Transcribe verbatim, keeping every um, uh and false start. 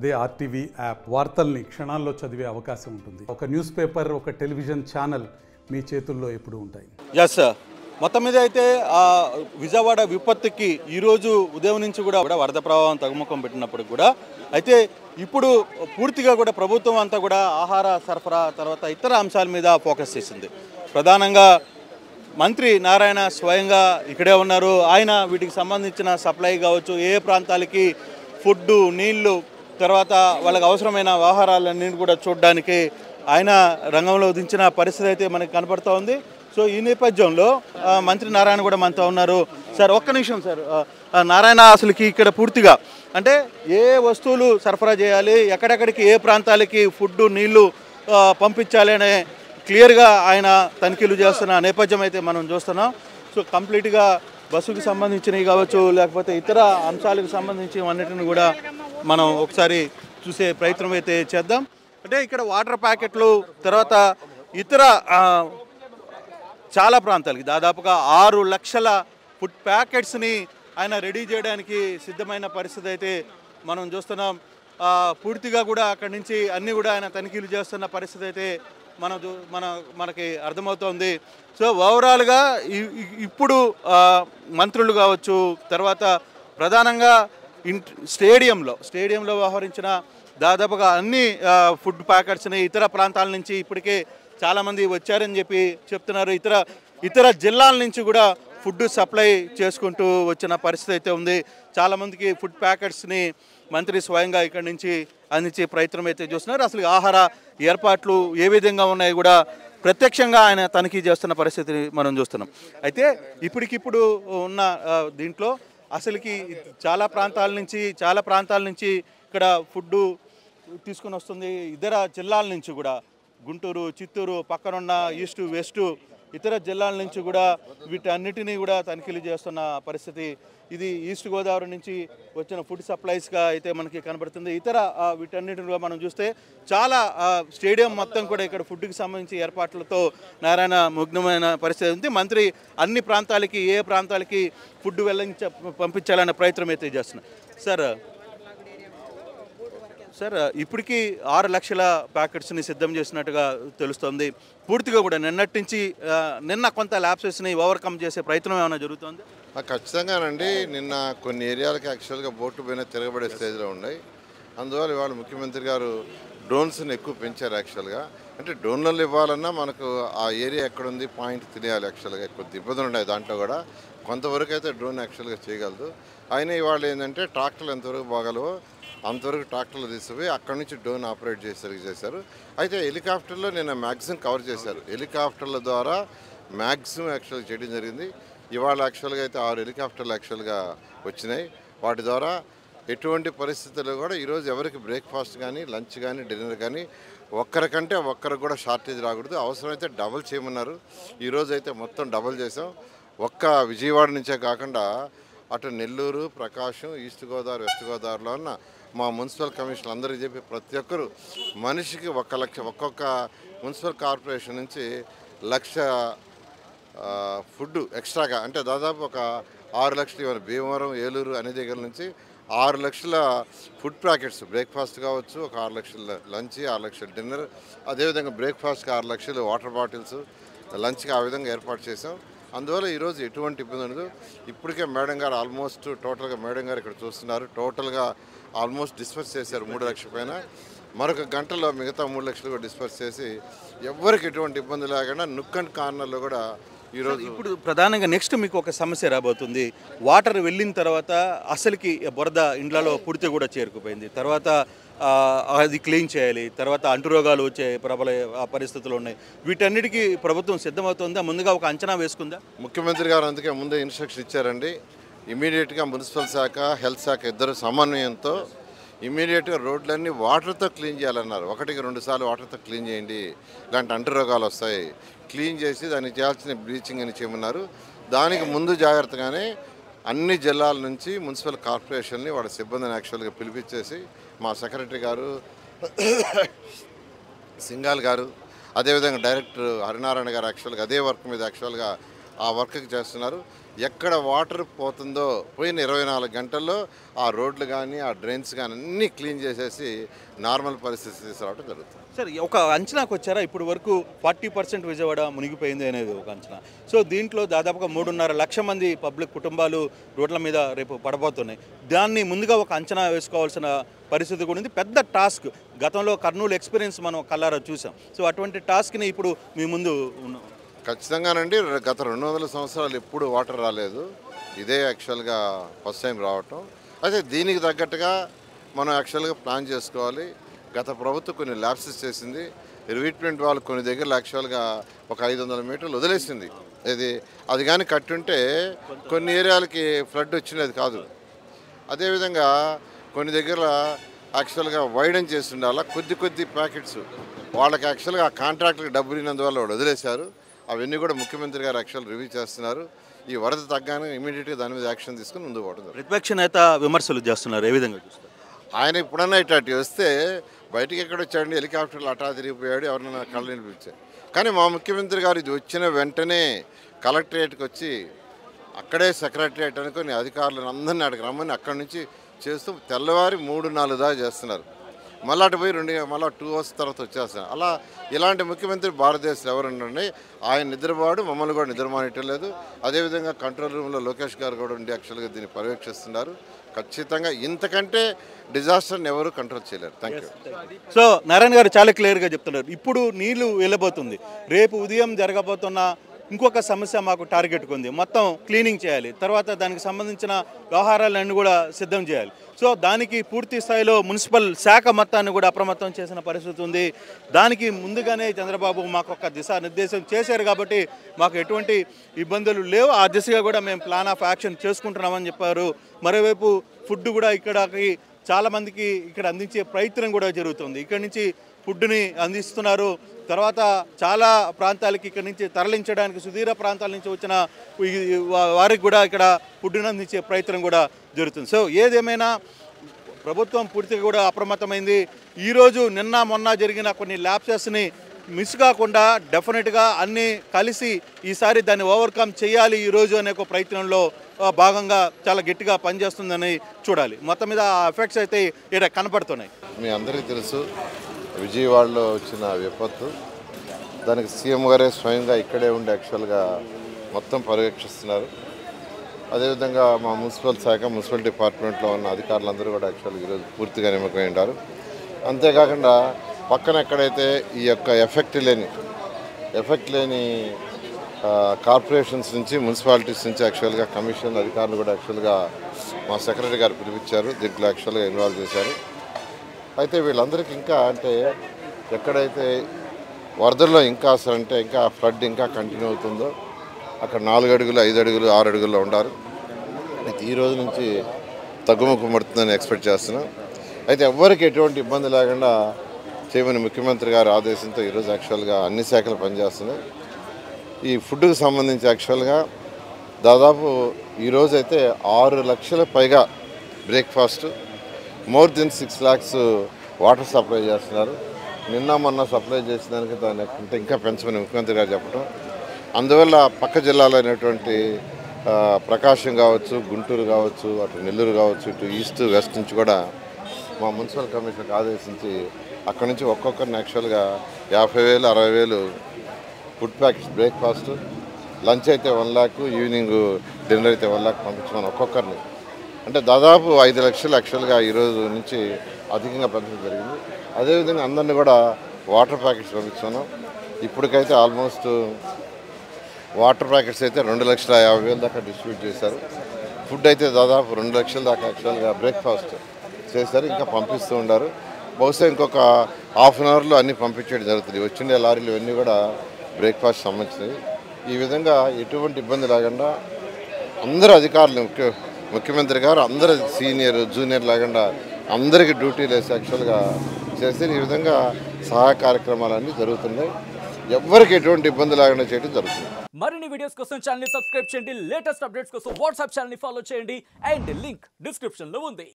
అదే RTV app వార్తల్ని క్షణాల్లో చదివే అవకాశం ఉంటుంది. ఒక న్యూస్ పేపర్, ఒక టెలివిజన్ ఛానల్ మీ చేతుల్లో ఎప్పుడూ ఉంటాయి. ఎస్ సార్, మొత్తం మీద అయితే ఆ విజయవాడ విపత్తుకి ఈరోజు ఉదయం నుంచి కూడా కూడా వరద ప్రవాహం తగ్గుముఖం పెట్టినప్పుడు కూడా అయితే ఇప్పుడు పూర్తిగా కూడా ప్రభుత్వం అంతా కూడా ఆహార సరఫరా తర్వాత ఇతర అంశాల మీద ఫోకస్ చేసింది. ప్రధానంగా మంత్రి నారాయణ స్వయంగా ఇక్కడే ఉన్నారు. ఆయన వీటికి సంబంధించిన సప్లై కావచ్చు, ఏ ప్రాంతాలకి ఫుడ్డు, నీళ్లు, తర్వాత వాళ్ళకి అవసరమైన ఆహారాలన్నీ కూడా చూడడానికి ఆయన రంగంలో దించిన పరిస్థితి అయితే మనకి కనపడుతూ ఉంది. సో ఈ నేపథ్యంలో మంత్రి నారాయణ కూడా మనతో ఉన్నారు. సార్ ఒక్క నిమిషం సార్, నారాయణ అసలుకి ఇక్కడ పూర్తిగా అంటే ఏ వస్తువులు సరఫరా చేయాలి, ఎక్కడెక్కడికి ఏ ప్రాంతాలకి ఫుడ్డు, నీళ్లు పంపించాలి అనే క్లియర్గా ఆయన తనిఖీలు చేస్తున్న నేపథ్యం అయితే మనం చూస్తున్నాం. సో కంప్లీట్గా బస్సుకు సంబంధించినవి కావచ్చు, లేకపోతే ఇతర అంశాలకు సంబంధించి అన్నిటిని కూడా మనం ఒకసారి చూసే ప్రయత్నం అయితే చేద్దాం. అంటే ఇక్కడ వాటర్ ప్యాకెట్లు, తర్వాత ఇతర చాలా ప్రాంతాలకి దాదాపుగా ఆరు లక్షల ఫుడ్ ప్యాకెట్స్ని ఆయన రెడీ చేయడానికి సిద్ధమైన పరిస్థితి అయితే మనం చూస్తున్నాం. పూర్తిగా కూడా అక్కడి నుంచి అన్నీ కూడా ఆయన తనిఖీలు చేస్తున్న పరిస్థితి అయితే మన మన మనకి అర్థమవుతోంది. సో ఓవరాల్గా ఇప్పుడు మంత్రులు కావచ్చు, తర్వాత ప్రధానంగా ఇంట్ స్టేడియంలో స్టేడియంలో వ్యవహరించిన దాదాపుగా అన్ని ఫుడ్ ప్యాకెట్స్ని ఇతర ప్రాంతాల నుంచి ఇప్పటికే చాలామంది వచ్చారని చెప్పి చెప్తున్నారు. ఇతర ఇతర జిల్లాల నుంచి కూడా ఫుడ్ సప్లై చేసుకుంటూ వచ్చిన పరిస్థితి అయితే ఉంది. చాలామందికి ఫుడ్ ప్యాకెట్స్ని మంత్రి స్వయంగా ఇక్కడి నుంచి అందించే ప్రయత్నం అయితే చూస్తున్నారు. అసలు ఆహార ఏర్పాట్లు ఏ విధంగా ఉన్నాయి కూడా ప్రత్యక్షంగా ఆయన తనిఖీ చేస్తున్న పరిస్థితిని మనం చూస్తున్నాం. అయితే ఇప్పటికిప్పుడు ఉన్న దీంట్లో అసలుకి చాలా ప్రాంతాల నుంచి చాలా ప్రాంతాల నుంచి ఇక్కడ ఫుడ్డు తీసుకుని వస్తుంది. ఇతర జిల్లాల నుంచి కూడా గుంటూరు, చిత్తూరు, పక్కనున్న ఈస్ట్, వెస్ట్ ఇతర జిల్లాల నుంచి కూడా వీటన్నిటినీ కూడా తనిఖీలు చేస్తున్న పరిస్థితి. ఇది ఈస్ట్ గోదావరి నుంచి వచ్చిన ఫుడ్ సప్లైస్గా అయితే మనకి కనబడుతుంది. ఇతర వీటన్నిటిలో మనం చూస్తే చాలా స్టేడియం మొత్తం కూడా ఇక్కడ ఫుడ్కి సంబంధించి ఏర్పాట్లతో నారాయణ మగ్నమైన పరిస్థితి ఉంది. మంత్రి అన్ని ప్రాంతాలకి ఏ ప్రాంతాలకి ఫుడ్ వెళ్ళించ పంపించాలనే ప్రయత్నం అయితే చేస్తున్నారు. సార్ సార్ ఇప్పటికీ ఆరు లక్షల ప్యాకెట్స్ని సిద్ధం చేసినట్టుగా తెలుస్తుంది. పూర్తిగా కూడా నిన్నటి నుంచి నిన్న కొంత ల్యాప్సెస్ని ఓవర్కమ్ చేసే ప్రయత్నం ఏమైనా జరుగుతుంది? ఖచ్చితంగానండి. నిన్న కొన్ని ఏరియాలకి యాక్చువల్గా బోటు పైన తిరగబడే స్టేజ్లో ఉన్నాయి. అందువల్ల ఇవాళ ముఖ్యమంత్రి గారు డ్రోన్స్ని ఎక్కువ పెంచారు. యాక్చువల్గా అంటే డ్రోన్లలో ఇవ్వాలన్నా మనకు ఆ ఏరియా ఎక్కడుంది పాయింట్ తెలియాలి. యాక్చువల్గా కొద్ది ఇబ్బందులు ఉన్నాయి దాంట్లో కూడా. కొంతవరకు అయితే డ్రోన్ యాక్చువల్గా చేయగలదు. అయినా ఇవాళ ఏంటంటే ట్రాక్టర్లు ఎంతవరకు బాగలవో అంతవరకు ట్రాక్టర్లు తీసుకుపోయి అక్కడి నుంచి డ్రోన్ ఆపరేట్ చేసేసరికి చేశారు. అయితే హెలికాప్టర్లో నిన్న మ్యాక్సిమం కవర్ చేశారు. హెలికాప్టర్ల ద్వారా మ్యాక్సిమం యాక్చువల్గా చేయడం జరిగింది. ఇవాళ యాక్చువల్గా అయితే ఆరు హెలికాప్టర్లు యాక్చువల్గా వచ్చినాయి. వాటి ద్వారా ఎటువంటి పరిస్థితుల్లో కూడా ఈరోజు ఎవరికి బ్రేక్ఫాస్ట్ కానీ, లంచ్ కానీ, డిన్నర్ కానీ ఒక్కరికంటే ఒక్కరికి కూడా షార్టేజ్ రాకూడదు. అవసరమైతే డబుల్ చేయమన్నారు. ఈరోజు అయితే మొత్తం డబుల్ చేసాం. ఒక్క విజయవాడ నుంచే కాకుండా అటు నెల్లూరు, ప్రకాశం, ఈస్ట్ గోదావరి, వెస్ట్ గోదావరిలో ఉన్న మా మున్సిపల్ కమిషనర్ అందరికీ చెప్పి ప్రతి ఒక్కరు మనిషికి ఒక్క లక్ష ఒక్కొక్క మున్సిపల్ కార్పొరేషన్ నుంచి లక్ష ఫుడ్ ఎక్స్ట్రాగా అంటే దాదాపు ఒక ఆరు లక్షలు ఇవ్వాలి. భీమవరం, ఏలూరు అనే దగ్గర నుంచి ఆరు లక్షల ఫుడ్ ప్యాకెట్స్ బ్రేక్ఫాస్ట్ కావచ్చు, ఒక ఆరు లక్షల లంచ్, ఆరు లక్షల డిన్నర్, అదేవిధంగా బ్రేక్ఫాస్ట్కి ఆరు లక్షలు వాటర్ బాటిల్స్, లంచ్కి ఆ విధంగా ఏర్పాటు చేసాం. అందువల్ల ఈరోజు ఎటువంటి ఇబ్బంది ఉండదు. ఇప్పటికే మేడం గారు ఆల్మోస్ట్ టోటల్గా మేడం గారు ఇక్కడ చూస్తున్నారు. టోటల్గా ఆల్మోస్ట్ డిస్పర్స్ చేశారు మూడు లక్షల పైన. మరొక గంటలో మిగతా మూడు లక్షలు కూడా డిస్పర్స్ చేసి ఎవరికి ఎటువంటి ఇబ్బంది లేకుండా నుక్ అండ్ కార్నర్లో కూడా ఈరోజు. ఇప్పుడు ప్రధానంగా నెక్స్ట్ మీకు ఒక సమస్య రాబోతుంది. వాటర్ వెళ్ళిన తర్వాత అసలుకి బురద ఇండ్లలో పూర్తి కూడా చేరుకుపోయింది. తర్వాత అది క్లీన్ చేయాలి, తర్వాత అంటురోగాలు వచ్చే ప్రబల పరిస్థితులు ఉన్నాయి. వీటన్నిటికీ ప్రభుత్వం సిద్ధమవుతుందా? ముందుగా ఒక అంచనా వేసుకుందా? ముఖ్యమంత్రి గారు అందుకే ముందే ఇన్స్ట్రక్షన్ ఇచ్చారండి. ఇమీడియట్గా మున్సిపల్ శాఖ, హెల్త్ శాఖ ఇద్దరు సమన్వయంతో ఇమీడియట్గా రోడ్లన్నీ వాటర్తో క్లీన్ చేయాలన్నారు. ఒకటికి రెండు సార్లు వాటర్తో క్లీన్ చేయండి, ఇలాంటి అంటురోగాలు వస్తాయి, క్లీన్ చేసి దానికి చేయాల్సిన బ్లీచింగ్ అని చేయమన్నారు. దానికి ముందు జాగ్రత్తగానే అన్ని జిల్లాల నుంచి మున్సిపల్ కార్పొరేషన్ని వాళ్ళ సిబ్బందిని యాక్చువల్గా పిలిపించేసి మా సెక్రటరీ గారు, సింగాల్ గారు, అదేవిధంగా డైరెక్టర్ హరినారాయణ గారు యాక్చువల్గా అదే వర్క్ మీద యాక్చువల్గా ఆ వర్క్కి చేస్తున్నారు. ఎక్కడ వాటర్ పోతుందో పోయిన ఇరవై నాలుగు గంటల్లో ఆ రోడ్లు కానీ ఆ డ్రైన్స్ కానీ అన్నీ క్లీన్ చేసేసి నార్మల్ పరిస్థితి తీసుకురావడం జరుగుతుంది. సార్ ఒక అంచనాకు వచ్చారా ఇప్పుడు వరకు ఫార్టీ పర్సెంట్ విజయవాడ మునిగిపోయింది అనేది ఒక అంచనా. సో దీంట్లో దాదాపుగా మూడున్నర లక్ష మంది పబ్లిక్ కుటుంబాలు రోడ్ల మీద రేపు పడబోతున్నాయి. దాన్ని ముందుగా ఒక అంచనా వేసుకోవాల్సిన పరిస్థితి కూడా ఉంది. పెద్ద టాస్క్. గతంలో కర్నూలు ఎక్స్పీరియన్స్ మనం కల్లారా చూసాం. సో అటువంటి టాస్క్ని ఇప్పుడు మీ ముందు ఉన్న ఖచ్చితంగానండి. గత రెండు వందల సంవత్సరాలు ఎప్పుడు వాటర్ రాలేదు. ఇదే యాక్చువల్గా ఫస్ట్ టైం రావటం. అయితే దీనికి తగ్గట్టుగా మనం యాక్చువల్గా ప్లాన్ చేసుకోవాలి. గత ప్రభుత్వం కొన్ని ల్యాప్సెస్ చేసింది. రివీట్మెంట్ వాళ్ళు కొన్ని దగ్గర యాక్చువల్గా ఒక ఐదు వందల మీటర్లు వదిలేసింది. ఇది అది కానీ కట్టుంటే కొన్ని ఏరియాలకి ఫ్లడ్ వచ్చినది కాదు. అదేవిధంగా కొన్ని దగ్గర యాక్చువల్గా వైడెన్ చేస్తుండే అలా కొద్ది కొద్ది ప్యాకెట్స్ వాళ్ళకి యాక్చువల్గా ఆ కాంట్రాక్టర్కి డబ్బులు ఇన్నందువల్ల వాళ్ళు వదిలేశారు. అవన్నీ కూడా ముఖ్యమంత్రి గారు యాక్చువల్ రివ్యూ చేస్తున్నారు. ఈ వరద తగ్గానే ఇమీడియట్గా దాని మీద యాక్షన్ తీసుకుని ముందుకు పోవడం. ప్రతిపక్ష నేత విమర్శలు చేస్తున్నారు. ఏ విధంగా చూస్తారు? ఆయన ఎప్పుడన్నా ఇట్లాంటి వస్తే బయటికి ఎక్కడ వచ్చాడండి, హెలికాప్టర్లు అటా తిరిగిపోయాడు, ఎవరైనా కళ్ళు వినిపించారు. కానీ మా ముఖ్యమంత్రి గారు ఇది వచ్చిన వెంటనే కలెక్టరేట్కి వచ్చి అక్కడే సెక్రటరియట్ అనుకుని అధికారులను అందరినీ అక్కడికి రమ్మని అక్కడి నుంచి చేస్తూ తెల్లవారి మూడు నాలుగు దాకా చేస్తున్నారు. మళ్ళీ అటు పోయి రెండు మళ్ళీ టూ అవర్స్ తర్వాత వచ్చేస్తాను. అలా ఇలాంటి ముఖ్యమంత్రి భారతదేశంలో ఎవరుండండి. ఆయన నిద్రపోడు, మమ్మల్ని కూడా నిద్రమానియటం లేదు. అదేవిధంగా కంట్రోల్ రూమ్లో లోకేష్ గారు కూడా ఉండి యాక్చువల్గా దీన్ని పర్యవేక్షిస్తున్నారు. ఖచ్చితంగా ఇంతకంటే డిజాస్టర్ని ఎవరు కంట్రోల్ చేయలేరు. Thank you. సో నారాయణ గారు చాలా క్లియర్గా చెప్తున్నారు. ఇప్పుడు నీళ్లు వెళ్ళబోతుంది. రేపు ఉదయం జరగబోతున్న ఇంకొక సమస్య మాకు టార్గెట్ ఉంది. మొత్తం క్లీనింగ్ చేయాలి. తర్వాత దానికి సంబంధించిన వ్యవహారాలన్నీ కూడా సిద్ధం చేయాలి. సో దానికి పూర్తి స్థాయిలో మున్సిపల్ శాఖ మొత్తాన్ని కూడా అప్రమత్తం చేసిన పరిస్థితి ఉంది. దానికి ముందుగానే చంద్రబాబు మాకు ఒక దిశానిర్దేశం చేశారు కాబట్టి మాకు ఎటువంటి ఇబ్బందులు లేవు. ఆ దిశగా కూడా మేము ప్లాన్ ఆఫ్ యాక్షన్ చేసుకుంటున్నామని చెప్పారు. మరోవైపు ఫుడ్ కూడా ఇక్కడికి చాలామందికి ఇక్కడ అందించే ప్రయత్నం కూడా జరుగుతుంది. ఇక్కడి నుంచి ఫుడ్ని అందిస్తున్నారు. తర్వాత చాలా ప్రాంతాలకి ఇక్కడ నుంచి తరలించడానికి సుదూర ప్రాంతాల నుంచి వచ్చిన వారికి కూడా ఇక్కడ ఫుడ్ని అందించే ప్రయత్నం కూడా జరుగుతుంది. సో ఏదేమైనా ప్రభుత్వం పూర్తిగా కూడా అప్రమత్తమైంది. ఈరోజు నిన్న మొన్న జరిగిన కొన్ని ల్యాప్సెస్ని మిస్ కాకుండా డెఫినెట్గా అన్నీ కలిసి ఈసారి దాన్ని ఓవర్కమ్ చేయాలి ఈరోజు అనే ఒక ప్రయత్నంలో భాగంగా చాలా గట్టిగా పనిచేస్తుందని చూడాలి. మొత్తం మీద ఆ ఎఫెక్ట్స్ అయితే ఇక్కడ కనపడుతున్నాయి. మీ అందరికీ తెలుసు విజయవాడలో వచ్చిన విపత్తు. దానికి సీఎం గారే స్వయంగా ఇక్కడే ఉండి యాక్చువల్గా మొత్తం పర్యవేక్షిస్తున్నారు. అదేవిధంగా మా మున్సిపల్ శాఖ మున్సిపల్ డిపార్ట్మెంట్లో ఉన్న అధికారులందరూ కూడా యాక్చువల్గా ఈరోజు పూర్తిగా నిమగ్నమై ఉంటారు. అంతేకాకుండా పక్కన ఎక్కడైతే ఈ యొక్క ఎఫెక్ట్ లేని ఎఫెక్ట్ లేని కార్పొరేషన్స్ నుంచి మున్సిపాలిటీస్ నుంచి యాక్చువల్గా కమిషన్ అధికారులు కూడా యాక్చువల్గా మా సెక్రటరీ గారు పిలిపించారు. దీంట్లో యాక్చువల్గా ఇన్వాల్వ్ చేశారు. అయితే వీళ్ళందరికీ ఇంకా అంటే ఎక్కడైతే వరదల్లో ఇంకా అసలు అంటే ఇంకా ఫ్లడ్ ఇంకా కంటిన్యూ అవుతుందో అక్కడ నాలుగు అడుగులు ఐదు అడుగులు ఆరు అడుగుల్లో ఉండారు. అయితే ఈ రోజు నుంచి తగ్గుముఖం పడుతుందని ఎక్స్పెక్ట్ చేస్తున్నాం. అయితే ఎవ్వరికి ఎటువంటి ఇబ్బంది లేకుండా చేయమని ముఖ్యమంత్రి గారి ఆదేశంతో ఈరోజు యాక్చువల్గా అన్ని శాఖలు పనిచేస్తున్నాయి. ఈ ఫుడ్కి సంబంధించి యాక్చువల్గా దాదాపు ఈరోజు అయితే ఆరు లక్షల పైగా breakfast, more than six lakhs water supply చేస్తున్నారు. నిన్న మొన్న సప్లై చేసేదానికి దాని అంటే ఇంకా పెంచమని ముఖ్యమంత్రి గారు చెప్పడం. అందువల్ల పక్క జిల్లాలో అయినటువంటి ప్రకాశం కావచ్చు, గుంటూరు కావచ్చు, అటు నెల్లూరు కావచ్చు, ఇటు ఈస్ట్ వెస్ట్ నుంచి కూడా మా మున్సిపల్ కమిషనర్కి ఆదేశించి అక్కడి నుంచి ఒక్కొక్కరిని యాక్చువల్గా యాభై వేలు అరవై వేలు ఫుడ్ ప్యాకెట్స్ బ్రేక్ఫాస్ట్, లంచ్ అయితే వన్ ల్యాక్, ఈవినింగ్ డిన్నర్ అయితే వన్ ల్యాక్ పంపించమని ఒక్కొక్కరిని అంటే దాదాపు ఐదు లక్షలు యాక్చువల్గా ఈరోజు నుంచి అధికంగా పెంచడం జరిగింది. అదేవిధంగా అందరినీ కూడా వాటర్ ప్యాకెట్స్ పంపించాను. ఇప్పటికైతే ఆల్మోస్ట్ వాటర్ ప్యాకెట్స్ అయితే రెండు లక్షల యాభై వేల దాకా డిస్ట్రిబ్యూట్ చేశారు. ఫుడ్ అయితే దాదాపు రెండు లక్షల దాకా యాక్చువల్గా బ్రేక్ఫాస్ట్ చేశారు. ఇంకా పంపిస్తూ ఉన్నారు. బహుశా ఇంకొక హాఫ్ అన్ అవర్లో అన్నీ పంపించడం జరుగుతుంది. వచ్చిండే లారీలు ఇవన్నీ కూడా బ్రేక్ఫాస్ట్ సంబంధించినవి. ఈ విధంగా ఎటువంటి ఇబ్బంది లేకుండా అందరూ అధికారులు ముఖ్య ముఖ్యమంత్రి గారు అందరూ సీనియర్ జూనియర్ లేకుండా అందరికీ డ్యూటీలు వేసి యాక్చువల్గా చేస్తే ఈ విధంగా సహాయ కార్యక్రమాలన్నీ జరుగుతున్నాయి. ఎవ్వరికి ఎటువంటి ఇబ్బంది లేకుండా చేయడం జరుగుతుంది. మరిన్ని వీడియోస్ కోసం ఛానల్ ని సబ్స్క్రైబ్ చేయండి. లేటెస్ట్ అప్డేట్స్ కోసం వాట్సాప్ ఛానల్ ని ఫాలో చేయండి. అండ్ లింక్ డిస్క్రిప్షన్ లో ఉంది.